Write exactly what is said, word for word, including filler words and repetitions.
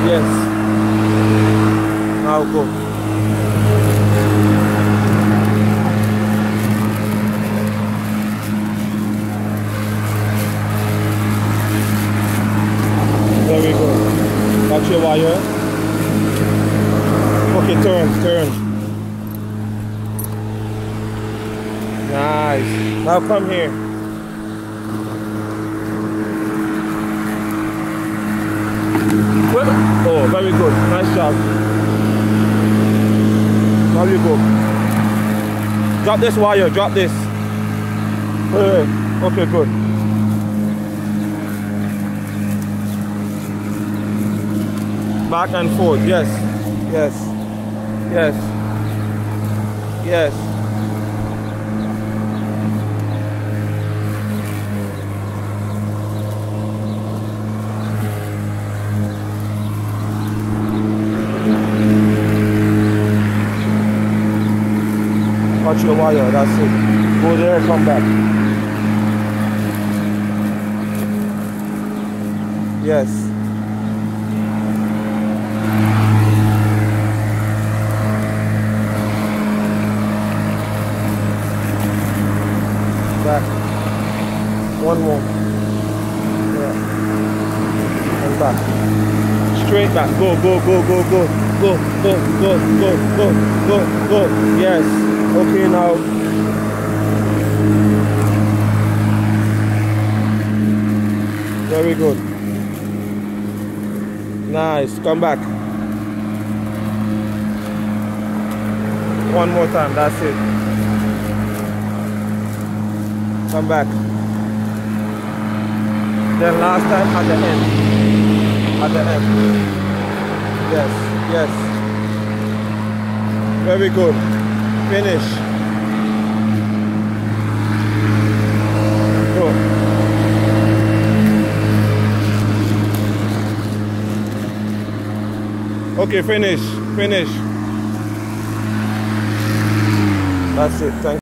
Yes. Now go. Very good. Watch your wire. Okay, turn, turn. Nice. Now come here. Well, oh, very good. Nice job. Now you go. Drop this wire. Drop this. Wait, wait. Okay, good. Back and forth. Yes. Yes. Yes. Yes. Watch your wire, that's it. Go there, come back. Yes. Back. One more. Yeah. And back. Straight back. Go, go, go, go, go. Go, go, go, go, go, go, go. Yes. Okay, now. Very good. Nice. Come back. One more time. That's it. Come back. Then last time at the end. At the end. Yes. Yes. Very good. Finish. Go. Okay, finish. Finish. That's it. Thank you.